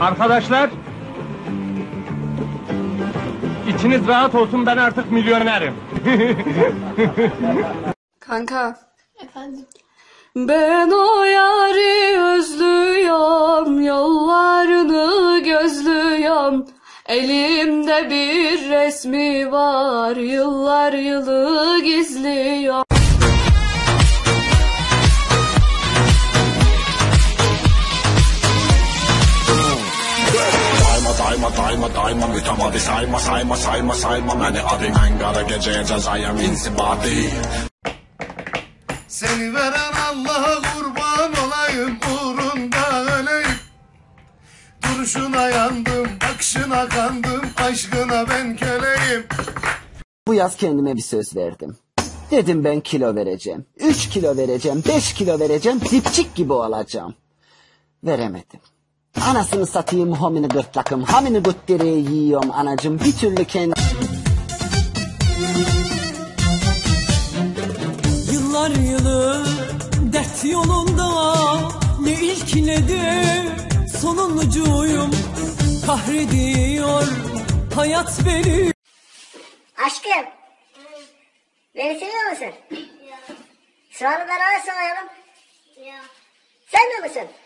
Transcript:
Arkadaşlar, içiniz rahat olsun, ben artık milyonerim. Kanka. Efendim? Ben o yari özlüyorum, yollarını gözlüyorum. Elimde bir resmi var, yıllar yılı gizliyor. Daima mütemadi sayma beni arayın engara geceye cezayem insibadi. Seni veren Allah'a kurban olayım, uğrunda öleyim. Duruşuna yandım, bakışına kandım, aşkına ben köleyim. Bu yaz kendime bir söz verdim. Dedim ben kilo vereceğim. 3 kilo vereceğim, 5 kilo vereceğim, dipçik gibi olacağım. Veremedim. Anasını satayım homini gırtlakım, hamini guttireyi yiyorum anacım, bir türlü kendi... Yıllar yılı dert yolunda ne ilk ne de sonuncuyum. Kahrediyor hayat beni. Aşkım, beni seviyor musun? Ya. Sıralı beraber sayalım. Ya. Sen de misin?